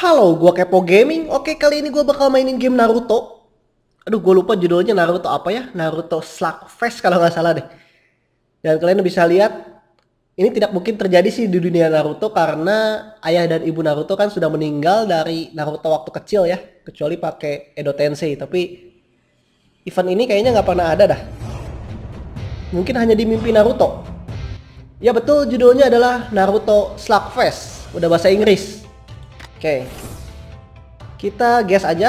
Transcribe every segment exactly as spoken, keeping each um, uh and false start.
Halo, gua Kepo Gaming. Oke, kali ini gua bakal mainin game Naruto. Aduh, gua lupa judulnya Naruto apa ya? Naruto Slugfest kalau nggak salah deh. Dan kalian bisa lihat, ini tidak mungkin terjadi sih di dunia Naruto karena ayah dan ibu Naruto kan sudah meninggal dari Naruto waktu kecil ya. Kecuali pakai Edo Tensei. Tapi event ini kayaknya nggak pernah ada dah. Mungkin hanya di mimpi Naruto. Ya betul, judulnya adalah Naruto Slugfest. Udah bahasa Inggris. Oke, kita guess aja.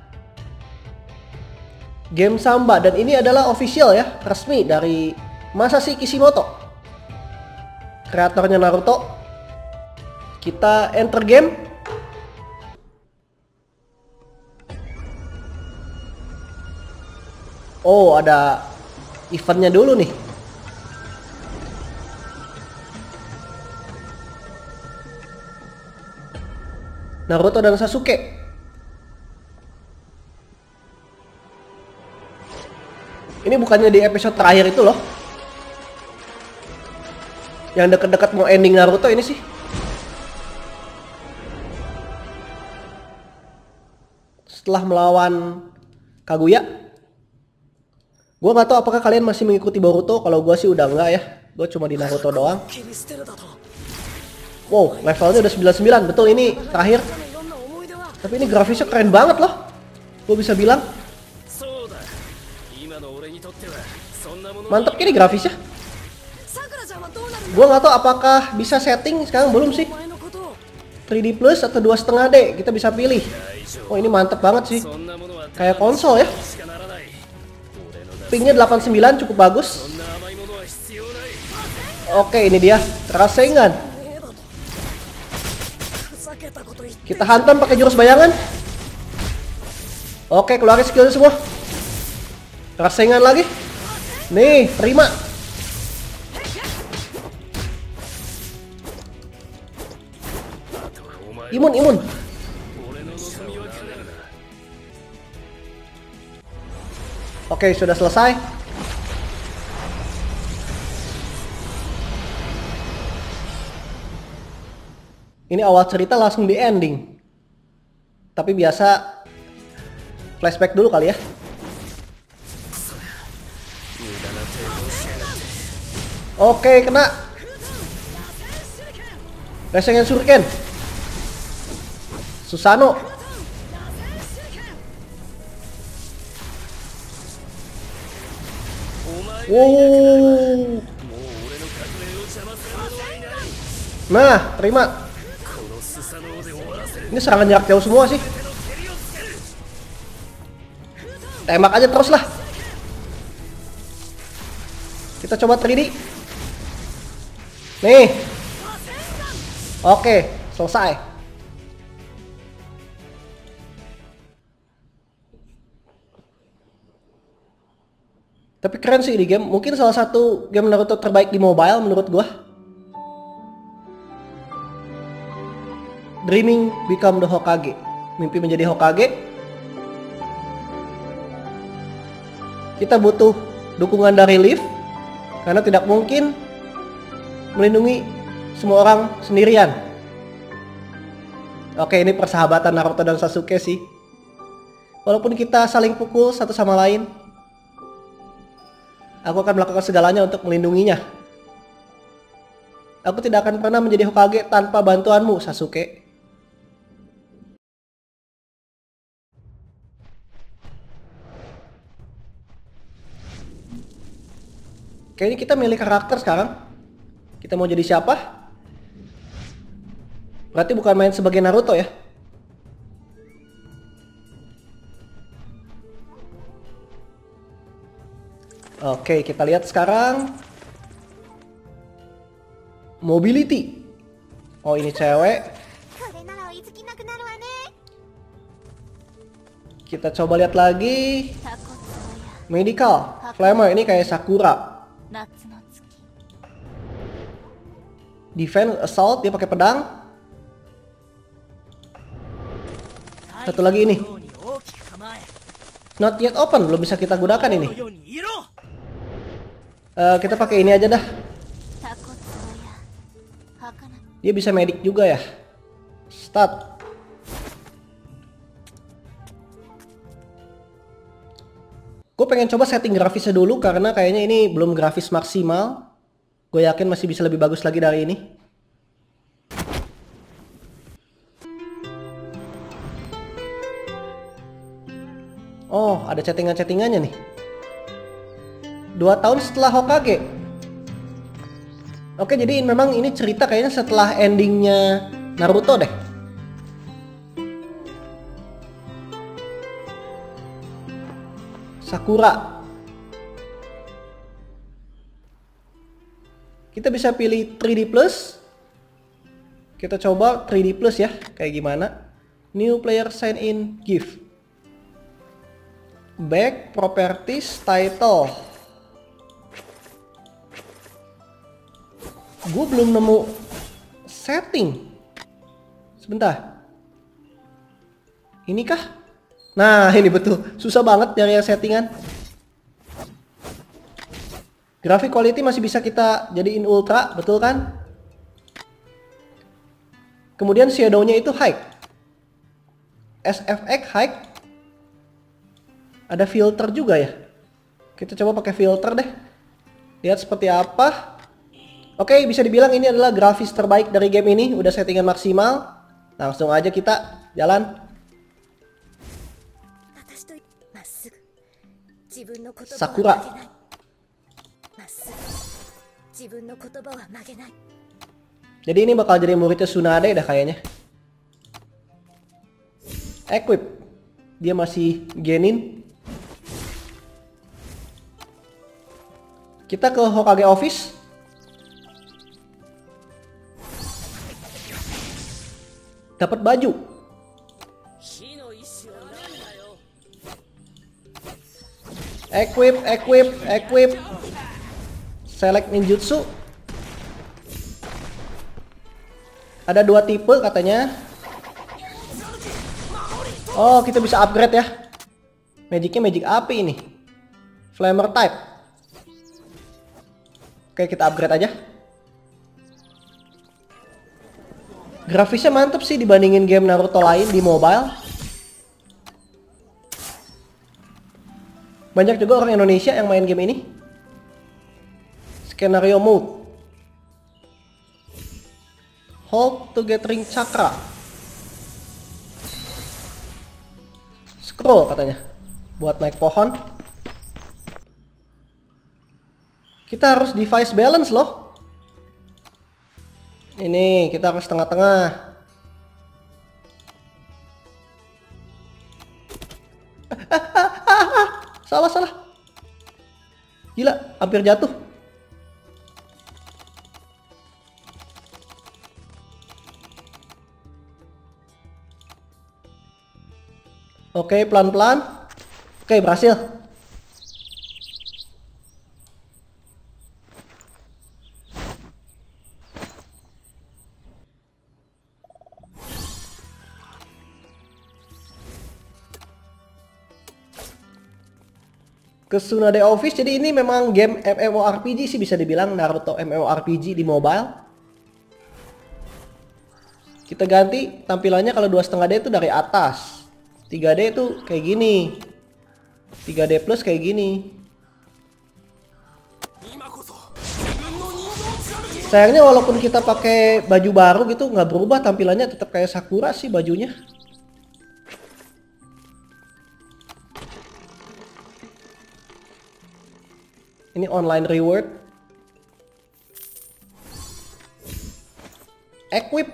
Game Samba, dan ini adalah official ya, resmi dari Masashi Kishimoto, kreatornya Naruto. Kita enter game. Oh, ada eventnya dulu nih. Naruto dan Sasuke. Ini bukannya di episode terakhir itu loh, yang deket-deket mau ending Naruto ini sih. Setelah melawan Kaguya. Gue gak tahu apakah kalian masih mengikuti Boruto. Kalau gue sih udah enggak ya. Gue cuma di Naruto doang. Wow, levelnya udah sembilan puluh sembilan. Betul, ini terakhir. Tapi ini grafisnya keren banget loh. Gue bisa bilang mantep ini grafisnya. Gue nggak tahu apakah bisa setting sekarang, belum sih. tiga D plus atau dua koma lima D kita bisa pilih. Oh, ini mantep banget sih. Kayak konsol ya. Pingnya delapan puluh sembilan, cukup bagus. Oke, ini dia Rasengan. Kita hantam pakai jurus bayangan. Oke, keluarin skillnya semua. Rasengan lagi. Nih, terima. Imun, imun. Oke, sudah selesai. Ini awal cerita langsung di ending. Tapi biasa flashback dulu kali ya. Oke, kena. Rasengan Shuriken. Susanoo. Wow. Nah, terima. Ini serangan jarak jauh semua sih. Tembak aja terus lah. Kita coba tiga D. Nih. Oke, selesai. Tapi keren sih di game. Mungkin salah satu game Naruto terbaik di mobile menurut gua. Dreaming become the Hokage. Mimpi menjadi Hokage. Kita butuh dukungan dari Leaf, karena tidak mungkin melindungi semua orang sendirian. Oke, ini persahabatan Naruto dan Sasuke sih. Walaupun kita saling pukul satu sama lain, aku akan melakukan segalanya untuk melindunginya. Aku tidak akan pernah menjadi Hokage tanpa bantuanmu, Sasuke. Kayaknya kita milih karakter sekarang. Kita mau jadi siapa? Berarti bukan main sebagai Naruto ya. Oke, kita lihat sekarang. Mobility. Oh, ini cewek. Kita coba lihat lagi. Medical. Flamer, ini kayak Sakura. Defense, assault, dia pakai pedang. Satu lagi ini. Not yet open, belum bisa kita gunakan ini. Uh, kita pakai ini aja dah. Dia bisa medik juga ya. Start. Gue pengen coba setting grafisnya dulu karena kayaknya ini belum grafis maksimal. Gue yakin masih bisa lebih bagus lagi dari ini. Oh, ada chattingan-chattingannya nih. Dua tahun setelah Hokage. Oke, jadi memang ini cerita kayaknya setelah endingnya Naruto deh. Sakura. Kita bisa pilih tiga D plus. Kita coba tiga D plus ya, kayak gimana. New player sign in gift. Back, properties, title. Gue belum nemu setting. Sebentar. Ini kah? Nah, ini betul. Susah banget nyari yang settingan. Graphic quality masih bisa kita jadiin ultra, betul kan? Kemudian shadow-nya itu high. S F X high. Ada filter juga ya. Kita coba pakai filter deh. Lihat seperti apa. Oke, bisa dibilang ini adalah grafis terbaik dari game ini. Udah settingan maksimal. Langsung aja kita jalan. Sakura. Jadi ini bakal jadi muridnya Tsunade dah kayaknya. Equip. Dia masih genin. Kita ke Hokage Office. Dapat baju. Equip, equip, equip. Select ninjutsu. Ada dua tipe katanya. Oh, kita bisa upgrade ya. Magicnya magic api ini. Flamer type. Oke, kita upgrade aja. Grafisnya mantep sih dibandingin game Naruto lain di mobile. Banyak juga orang Indonesia yang main game ini. Skenario mode. Hold to gathering chakra. Scroll katanya. Buat naik pohon. Kita harus device balance loh. Ini kita harus tengah-tengah. Salah, salah. Gila, hampir jatuh. Oke, pelan-pelan. Oke, berhasil. Ke Tsunade Office. Jadi ini memang game MMORPG sih, bisa dibilang Naruto MMORPG di mobile. Kita ganti tampilannya. Kalau dua koma lima D itu dari atas, tiga D itu kayak gini, tiga D plus kayak gini. Sayangnya walaupun kita pakai baju baru gitu nggak berubah tampilannya, tetap kayak Sakura sih bajunya. Ini online reward. Equip.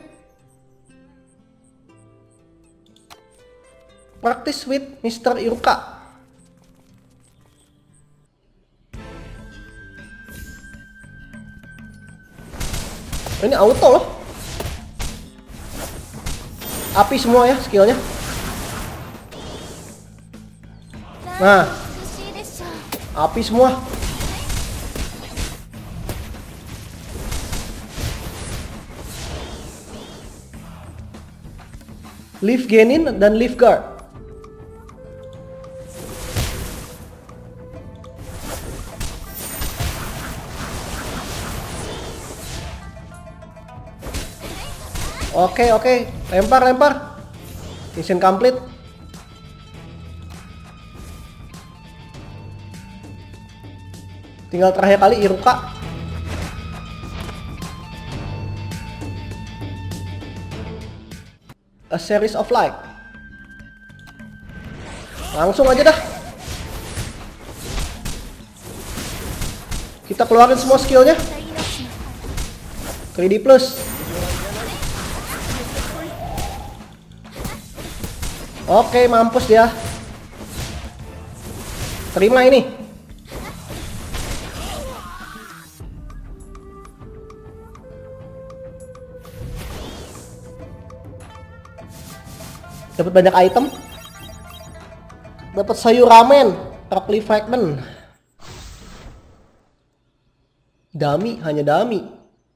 Practice with Mister Iruka. Ini auto loh. Api semua ya skillnya. Nah, api semua. Leaf Genin dan Leaf Guard. Oke, oke, lempar, lempar. Mission complete. Tinggal terakhir kali Iruka. A series of light. Langsung aja dah. Kita keluarin semua skillnya. tiga D plus. Oke, mampus dia. Terima ini. Dapat banyak item. Dapat sayur ramen, Rockly fragment. Dummy, hanya dummy.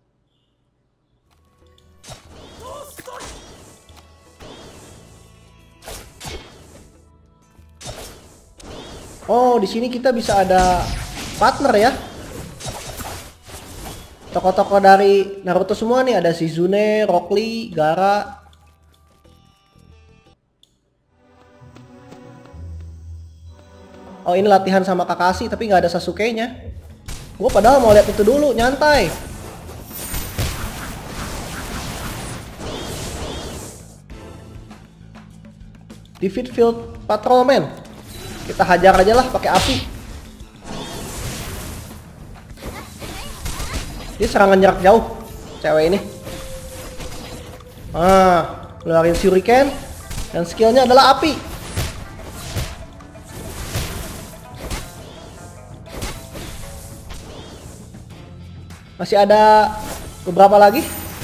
Oh, di sini kita bisa ada partner ya. Tokoh-tokoh dari Naruto semua nih, ada Shizune, Rock Lee, Gaara. Oh, ini latihan sama Kakashi tapi nggak ada Sasuke-nya. Gue padahal mau lihat itu dulu, nyantai. Defeat Field Patrolman. Kita hajar aja lah pakai api. Dia serangan jarak jauh, cewek ini. Ah, keluarin shuriken dan skillnya adalah api. Masih ada beberapa lagi.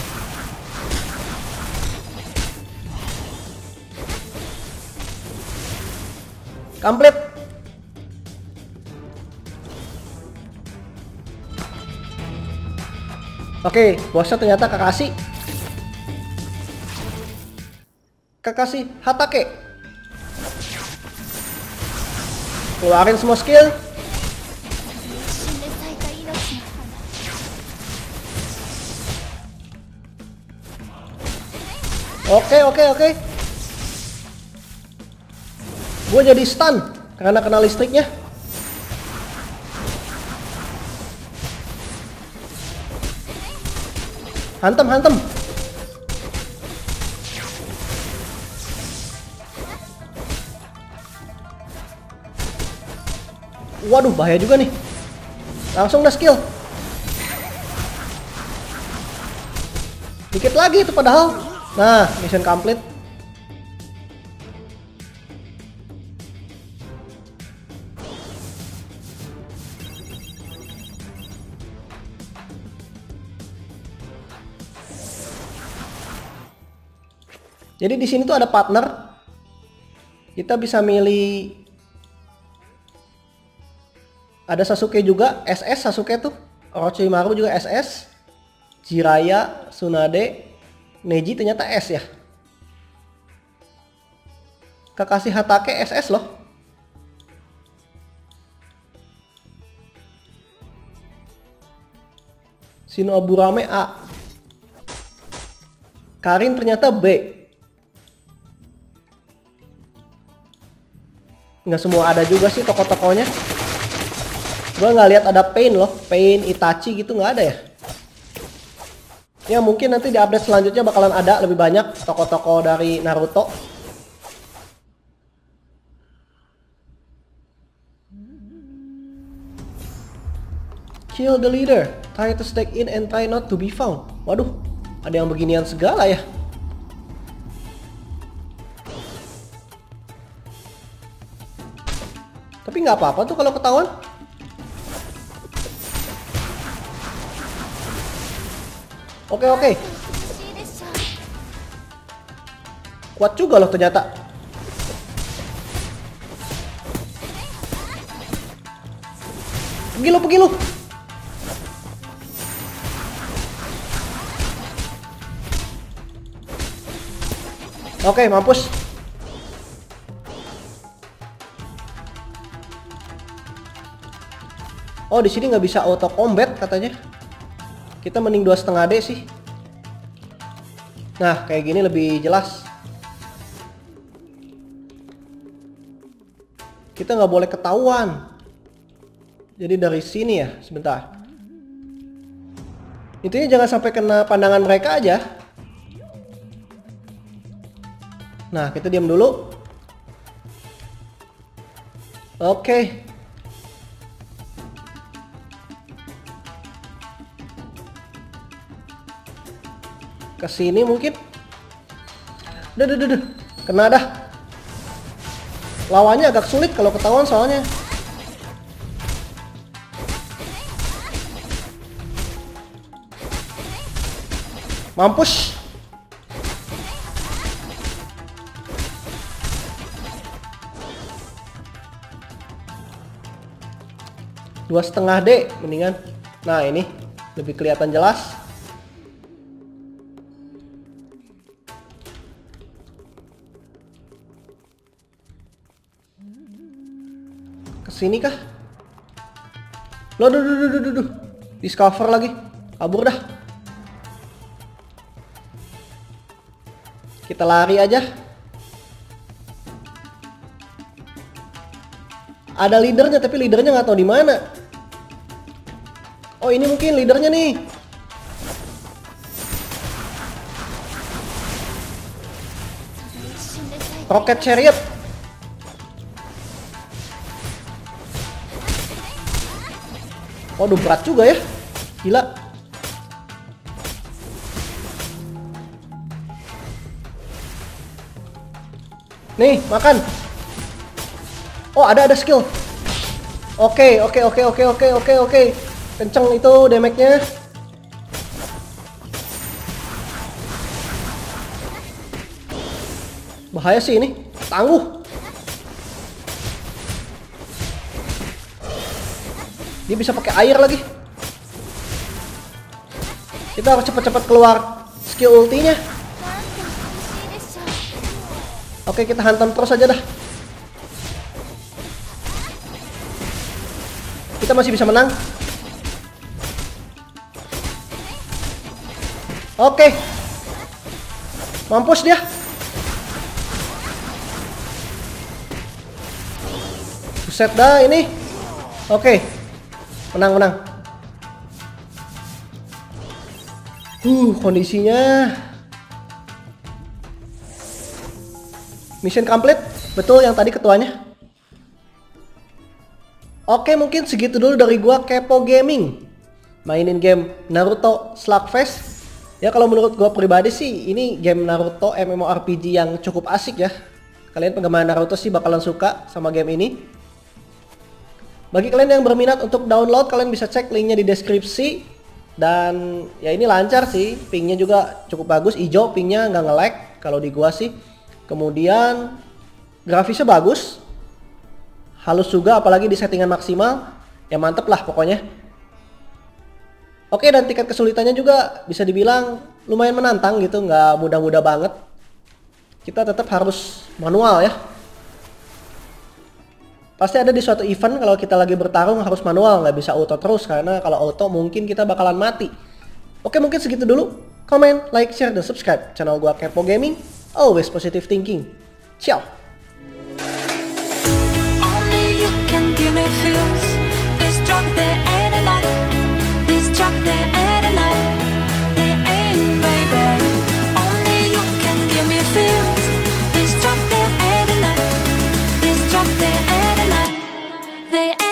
Complete. Oke, bosnya ternyata Kakashi. Kakashi Hatake. Keluarin semua skill. Oke, oke, oke. Gue jadi stun karena kena listriknya. Hantem, hantem. Waduh, bahaya juga nih. Langsung dah skill. Dikit lagi itu padahal. Nah, mission complete. Jadi di sini tuh ada partner. Kita bisa milih. Ada Sasuke juga, S S Sasuke tuh. Orochimaru juga S S. Jiraiya, Tsunade, Neji ternyata S ya. Kakashi Hatake S S loh. Shinoburame A. Karin ternyata B. Nggak semua ada juga sih tokoh-tokohnya. Gua nggak lihat ada Pain loh, Pain, Itachi gitu nggak ada ya. Ya mungkin nanti di update selanjutnya bakalan ada lebih banyak tokoh-tokoh dari Naruto. Kill the leader, try to stake in and try not to be found. Waduh, ada yang beginian segala ya. Tapi nggak apa-apa tuh kalau ketahuan. Oke oke. Kuat juga loh ternyata. Pergi lu, pergi lu. Oke, mampus. Oh, di sini nggak bisa auto combat katanya. Kita mending dua setengah D sih. Nah, kayak gini lebih jelas. Kita nggak boleh ketahuan. Jadi dari sini ya, sebentar. Intinya jangan sampai kena pandangan mereka aja. Nah, kita diam dulu. Oke. Ke sini mungkin. Duh, duh, duh, duh. Kena dah. Lawannya agak sulit kalau ketahuan soalnya. Mampus. Dua setengah D mendingan. Nah ini lebih kelihatan jelas. Kesini kah? Loh, duh, duh, duh, duh, duh. Discover lagi. Kabur dah. Kita lari aja. Ada leadernya tapi leadernya nggak tahu di mana. Oh ini mungkin leadernya nih. Rocket Chariot. Waduh berat juga ya. Gila. Nih makan. Oh ada ada skill. Oke oke oke oke oke oke oke. Kenceng itu damage-nya. Bahaya sih ini. Tangguh. Dia bisa pakai air lagi. Kita harus cepat-cepat keluar skill ultinya. Oke kita hantam terus aja dah. Kita masih bisa menang. Oke. Mampus dia. Buset dah ini. Oke. Menang, menang. Uh, kondisinya. Mission complete. Betul yang tadi ketuanya. Oke mungkin segitu dulu dari gua Kepo Gaming. Mainin game Naruto Slugfest. Ya kalau menurut gua pribadi sih ini game Naruto MMORPG yang cukup asik ya. Kalian penggemar Naruto sih bakalan suka sama game ini. Bagi kalian yang berminat untuk download kalian bisa cek linknya di deskripsi. Dan ya ini lancar sih, pingnya juga cukup bagus, hijau pingnya nggak nge-lag kalau di gua sih. Kemudian grafisnya bagus. Halus juga apalagi di settingan maksimal. Ya mantep lah pokoknya. Oke dan tingkat kesulitannya juga bisa dibilang lumayan menantang gitu. Nggak mudah-mudah banget. Kita tetap harus manual ya. Pasti ada di suatu event kalau kita lagi bertarung harus manual. Nggak bisa auto terus. Karena kalau auto mungkin kita bakalan mati. Oke mungkin segitu dulu. Comment, like, share, dan subscribe channel gua Kepo Gaming. Always positive thinking. Ciao. Feels this drug there ain't a lot. This drug there ain't a lot. There ain't, baby. Only you can give me feels. This drug there ain't a lot. This drug there ain't a lot. There ain't